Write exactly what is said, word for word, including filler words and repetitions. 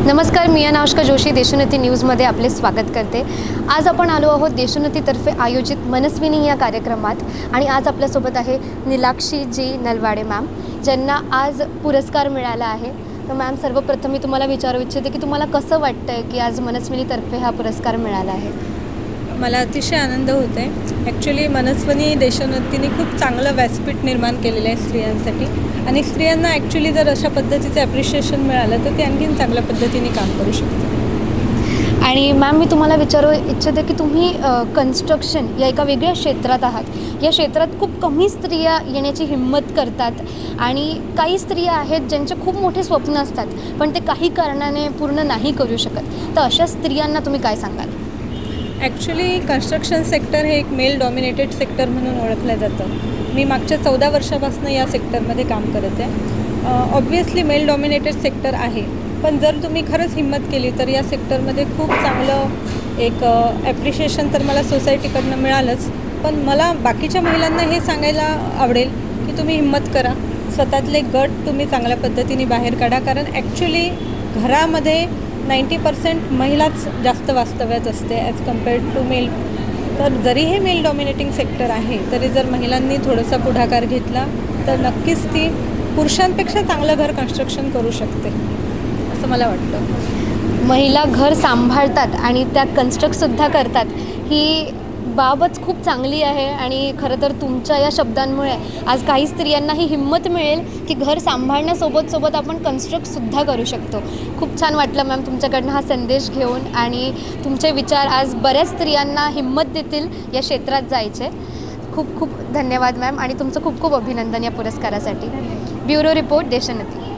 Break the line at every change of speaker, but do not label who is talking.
नमस्कार, मी अनावश्का जोशी देशोन्नती न्यूजमध्ये आपले स्वागत करते। आज आपण आलो आहोत देशोन्नतीतर्फे आयोजित मनस्विनी या कार्यक्रमात आणि आज आपल्यासोबत आहे नीलाक्षी जी नलवाडे मॅम, ज्यांना आज पुरस्कार मिळाला आहे। तर मॅम, सर्वप्रथम मी तुम्हाला विचारू इच्छिते की तुम्हाला कसं वाटतंय की आज मनस्विनीतर्फे हा पुरस्कार मिळाला आहे?
मला अतिशय आनंद होतो आहे। ॲक्च्युली मनस्विनी देशोन्नतीने खूप चांगलं व्यासपीठ निर्माण केलेलं आहे स्त्रियांसाठी आणि स्त्रियांना ॲक्च्युली जर अशा पद्धतीचं ॲप्रिशिएशन मिळालं तर ते आणखीन चांगल्या पद्धतीने काम करू शकतात।
आणि मॅम, मी तुम्हाला विचारू इच्छिते की तुम्ही कन्स्ट्रक्शन या एका वेगळ्या क्षेत्रात आहात। या क्षेत्रात खूप कमी स्त्रिया येण्याची हिंमत करतात आणि काही स्त्रिया आहेत ज्यांचे खूप मोठे स्वप्न असतात पण ते काही कारणाने पूर्ण नाही करू शकत। तर अशा स्त्रियांना तुम्ही काय सांगाल?
ॲक्च्युली कन्स्ट्रक्शन सेक्टर हे एक मेल डॉमिनेटेड सेक्टर म्हणून ओळखलं जातं। मी मागच्या चौदा वर्षापासून या सेक्टरमध्ये काम करत आहे। ऑब्व्हियसली मेल डॉमिनेटेड सेक्टर आहे, पण जर तुम्ही खरंच हिंमत केली तर या सेक्टरमध्ये खूप चांगलं एक ॲप्रिशिएशन तर मला सोसायटीकडनं मिळालंच, पण मला बाकीच्या महिलांना हे सांगायला आवडेल की तुम्ही हिंमत करा, स्वतःतले गट तुम्ही चांगल्या पद्धतीने बाहेर काढा। कारण ॲक्च्युली घरामध्ये नाईंटी पर्सेंट महिलाच जास्त वास्तव्यात असते ॲज कम्पेअर्ड टू मेल। तर जरी हे मेल डॉमिनेटिंग सेक्टर आहे तरी जर महिलांनी थोडासा पुढाकार घेतला तर नक्कीच ती पुरुषांपेक्षा चांगलं घर कन्स्ट्रक्शन करू शकते असं मला वाटतं।
महिला घर सांभाळतात आणि त्या कन्स्ट्रक्टसुद्धा करतात, ही बाबच खूप चांगली आहे आणि खरं तर तुमच्या या शब्दांमुळे आज काही स्त्रियांना ही हिंमत मिळेल की घर सांभाळण्यासोबत सोबत आपण कन्स्ट्रक्टसुद्धा करू शकतो। खूप छान वाटलं मॅम तुमच्याकडनं हा संदेश घेऊन आणि तुमचे विचार आज बऱ्याच स्त्रियांना हिंमत देतील या क्षेत्रात जायचे। खूप खूप धन्यवाद मॅम आणि तुमचं खूप खूप अभिनंदन या पुरस्कारासाठी। Bureau report, Deshonnati.